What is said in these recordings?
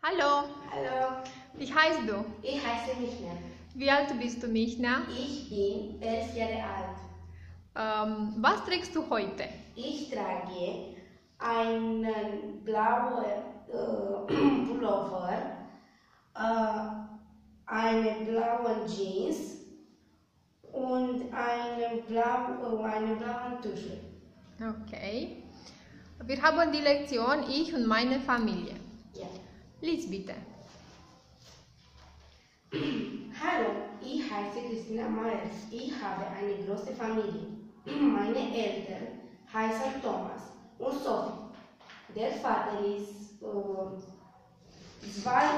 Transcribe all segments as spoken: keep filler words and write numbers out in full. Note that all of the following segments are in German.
Hallo, Hallo, wie heißt du? ich heiße Michna. Wie alt bist du, Michna? Ich bin elf Jahre alt. Ähm, was trägst du heute? Ich trage einen blauen äh, Pullover, äh, eine blaue Jeans und eine, blau, eine blaue Tasche. Okay. Wir haben die Lektion Ich und meine Familie. Ja. Lies bitte. Hallo, ich heiße Christina Mares. Ich habe eine große Familie. Meine Eltern heißen Thomas und Sophie. Der Vater ist äh,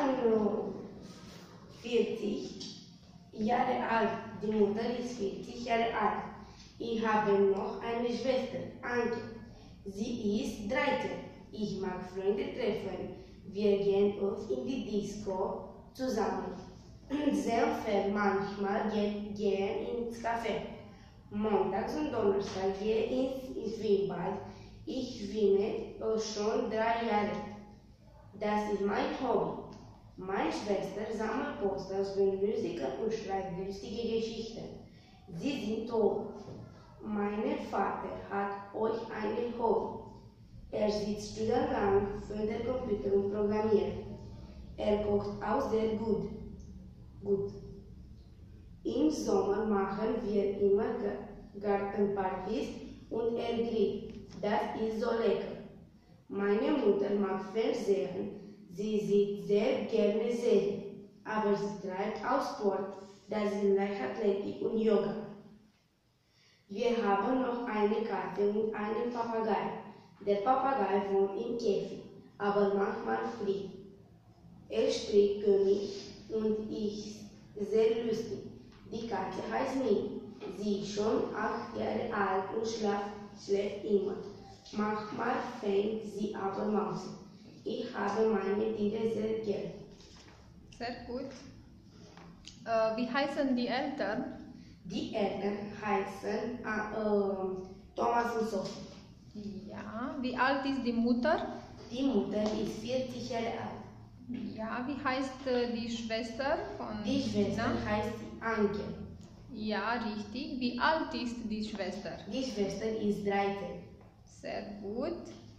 zweiundvierzig Jahre alt, die Mutter ist vierzig Jahre alt. Ich habe noch eine Schwester, Anke. Sie ist dreizehn. Ich mag Freunde treffen. Wir gehen oft in die Disco zusammen. Sehr viel manchmal gehen ins Café. Montags und Donnerstag gehe ich ins Schwimmbad. Ich schwimme schon drei Jahre. Das ist mein Hobby. Meine Schwester sammelt Posters von Musikern und schreibt lustige Geschichten. Sie sind toll. Mein Vater hat euch ein Hobby. Er sitzt stundenlang vor dem Computer und programmiert. Er kocht auch sehr gut. Gut. Im Sommer machen wir immer Gartenpartys und er grillt. Das ist so lecker. Meine Mutter mag Fernsehen. Sie sieht sehr gerne Serien. Aber sie treibt auch Sport. Das ist Leichtathletik und Yoga. Wir haben noch eine Katze und einen Papagei. Der Papagei wohnt im Käfig, aber manchmal fliegt. Er spricht König und ist sehr lustig. Die Katze heißt Minnie. Sie ist schon acht Jahre alt und schläft, schläft immer. Manchmal fängt sie aber Maus. Ich habe meine Tiere sehr gern. Sehr gut. Äh, wie heißen die Eltern? Die Eltern heißen äh, Thomas und Sophie. Ja. Wie alt ist die Mutter? Die Mutter ist vierzig Jahre alt. Ja. Wie heißt äh, die Schwester von Die Schwester Michna? heißt Anke. Ja, richtig. Wie alt ist die Schwester? Die Schwester ist dreizehn. Sehr gut.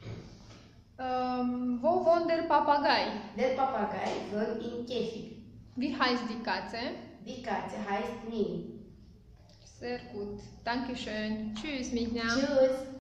Ähm, wo wohnt der Papagei? Der Papagei wohnt im Käfig. Wie heißt die Katze? Die Katze heißt Minnie. Sehr gut. Dankeschön. Tschüss, Michna. Tschüss.